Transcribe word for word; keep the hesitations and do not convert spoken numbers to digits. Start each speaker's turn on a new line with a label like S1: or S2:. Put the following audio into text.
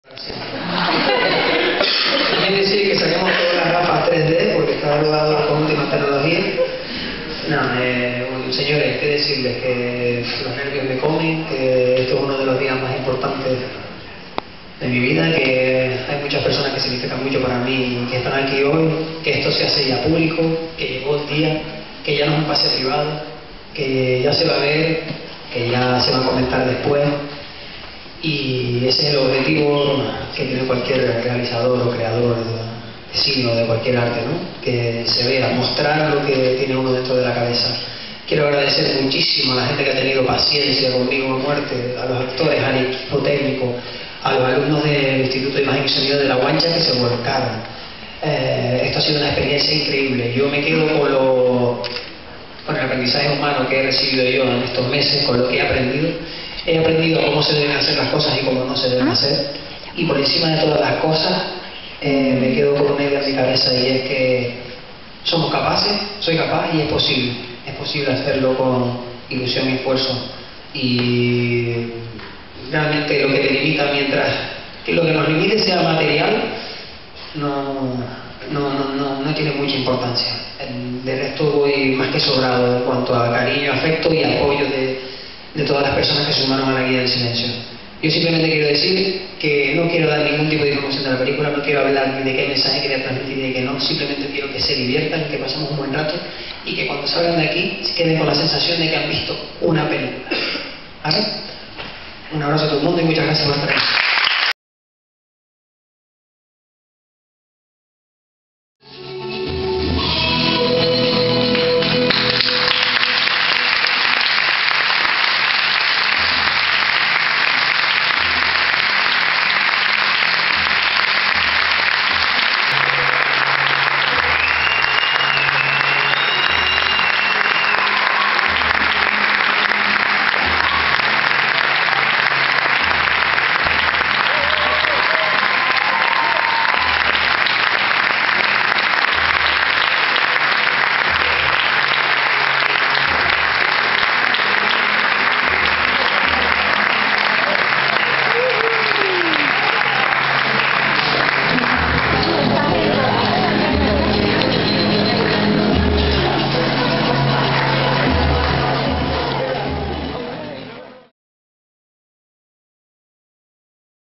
S1: También decir que saquemos todas las gafas tres D porque está rodado con última tecnología. No, eh, bueno, señores, qué decirles, que los nervios me comen, que esto es uno de los días más importantes de mi vida, que hay muchas personas que significan mucho para mí, que están aquí hoy, que esto se hace ya público, que llegó el día, que ya no es un pase privado, que ya se va a ver, que ya se va a comentar después. Y ese es el objetivo que tiene cualquier realizador o creador de cine o de cualquier arte, ¿no? Que se vea, mostrar lo que tiene uno dentro de la cabeza. Quiero agradecer muchísimo a la gente que ha tenido paciencia conmigo a muerte, a los actores, al equipo técnico, a los alumnos del Instituto de Imagen y Sonido de La Guancha que se volcaron. Eh, esto ha sido una experiencia increíble. Yo me quedo con, lo, con el aprendizaje humano que he recibido yo en estos meses, con lo que he aprendido. He aprendido cómo se deben hacer las cosas y cómo no se deben hacer. Y por encima de todas las cosas, eh, me quedo con una idea en mi cabeza, y es que somos capaces, soy capaz y es posible. Es posible hacerlo con ilusión y esfuerzo. Y realmente lo que te limita, mientras que lo que nos limite sea material, no, no, no, no, no tiene mucha importancia. De resto voy más que sobrado en cuanto a cariño, afecto y apoyo de de todas las personas que se sumaron a la guía del silencio. Yo simplemente quiero decir que no quiero dar ningún tipo de información de la película, no quiero hablar ni de qué mensaje quería transmitir ni de qué no, simplemente quiero que se diviertan, que pasemos un buen rato y que cuando salgan de aquí se queden con la sensación de que han visto una película. ¿Vale? Un abrazo a todo el mundo y muchas gracias por estar aquí.